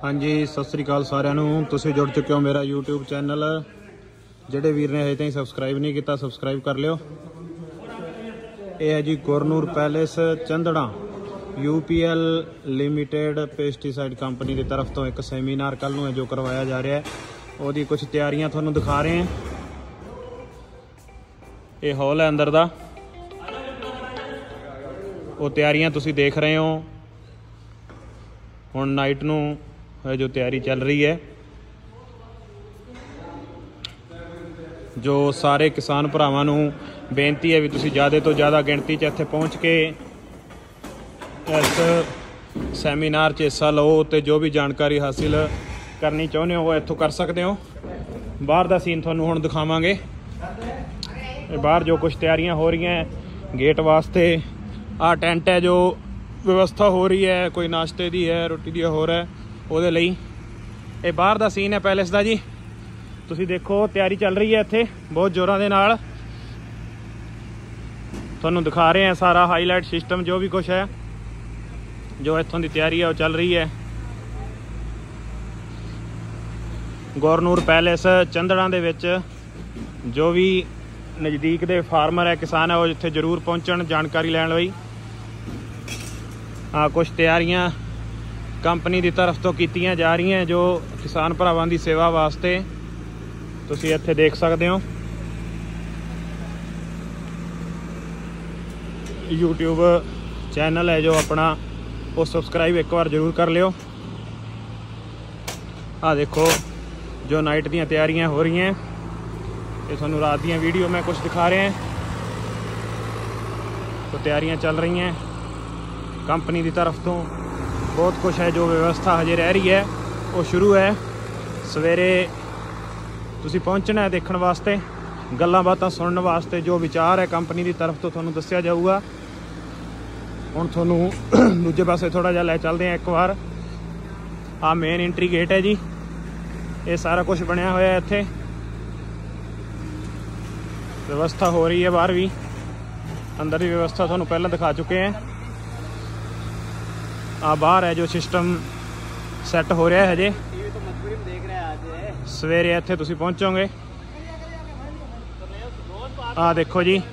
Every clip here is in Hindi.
हाँ जी, सत श्री अकाल सारिਆਂ ਨੂੰ। ਤੁਸੀਂ जुड़ चुके हो मेरा यूट्यूब चैनल। ਜਿਹੜੇ ਵੀਰ ਨੇ ਹਜੇ ਤਾਈਂ ਸਬਸਕ੍ਰਾਈਬ नहीं किया सब्सक्राइब कर लियो। ये है जी Gurnoor palace Chandra UPL limited pesticide company की तरफ तो एक सैमीनार कल नूं है जो करवाया जा रहा है। वो कुछ तैयारियां तुहानूं दिखा रहे हैं। ये हॉल है अंदर दा, वो तैयारियां तुसीं देख रहे हो। हुण नाइट नूं जो तैयारी चल रही है, जो सारे किसान भरावां नूं बेनती है भी तुसीं ज़्यादा तो ज़्यादा गिणती च इत्थे पहुँच के इस सैमीनार च हिस्सा लो तो जो भी जानकारी हासिल करनी चाहुंदे हो वो इत्थों कर सकते हो। बाहर दा सीन तुहानूं हुण दिखावांगे। बाहर जो कुछ तैयारियां हो रही हैं गेट वास्ते, आ टेंट है जो व्यवस्था हो रही है, कोई नाश्ते दी है, रोटी दी हो रहा है, ਉਹਦੇ ਲਈ ਇਹ ਬਾਹਰ ਦਾ ਸੀਨ ਹੈ ਪੈਲੇਸ ਦਾ ਜੀ। ਤੁਸੀਂ ਦੇਖੋ ਤਿਆਰੀ ਚੱਲ ਰਹੀ ਹੈ ਇੱਥੇ ਬਹੁਤ ਜ਼ੋਰਾਂ ਦੇ ਨਾਲ। ਤੁਹਾਨੂੰ ਦਿਖਾ ਰਹੇ ਹਾਂ ਸਾਰਾ ਹਾਈਲਾਈਟ ਸਿਸਟਮ, ਜੋ ਵੀ ਕੁਛ ਹੈ, ਜੋ ਇੱਥੋਂ ਦੀ ਤਿਆਰੀ ਹੈ ਉਹ ਚੱਲ ਰਹੀ ਹੈ। ਗੁਰਨੂਰ ਪੈਲੇਸ ਚੰਦੜਾਂ ਦੇ ਵਿੱਚ ਜੋ ਵੀ ਨਜ਼ਦੀਕ ਦੇ ਫਾਰਮਰ ਹੈ, ਕਿਸਾਨ ਹੈ, ਉਹ ਇੱਥੇ ਜ਼ਰੂਰ ਪਹੁੰਚਣ ਜਾਣਕਾਰੀ ਲੈਣ ਲਈ। ਕੁਛ ਤਿਆਰੀਆਂ कंपनी की तरफ तो कीतियां जा रही हैं जो किसान भरावां की सेवा वास्ते। तुसीं इत्थे देख सकते हो। यूट्यूब चैनल है जो अपना वो सब्सक्राइब एक बार जरूर कर लियो। आ देखो जो नाइट दी तैयारियां हो रही हैं, ये तुहानूं रात दी वीडियो में कुछ दिखा रहे हैं। तो तैयारियां चल रही हैं कंपनी की तरफ तो, बहुत कुछ है जो व्यवस्था हजे रह रही है वो शुरू है। सवेरे तुसी पहुँचना है देखने वास्ते, गल्लां बातां सुनने वास्ते। जो विचार है कंपनी की तरफ तो तुहानूं दस्सिया जाऊगा। हुण तुहानूं दूजे पासे थोड़ा जिहा लै चलदे हैं। एक बार आ मेन एंट्री गेट है जी, ये सारा कुछ बनया होया है। इत्थे व्यवस्था हो रही है, बाहर भी अंदर भी व्यवस्था तुहानूं पहलां दिखा चुके हैं। बाहर है जो सिस्टम सैट हो रहा है हजे। सवेरे इत्थे तुसीं पहुँचोगे। देखो जी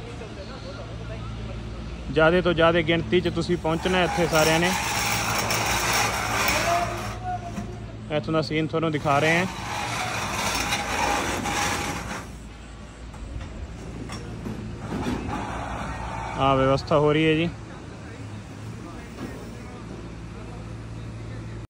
ज़्यादा तो ज़्यादा गिणती च तुसीं पहुँचना है इत्थे सारिਆਂ ने। इत्थों का सीन तुहानूं दिखा रहे हैं। व्यवस्था हो रही है जी।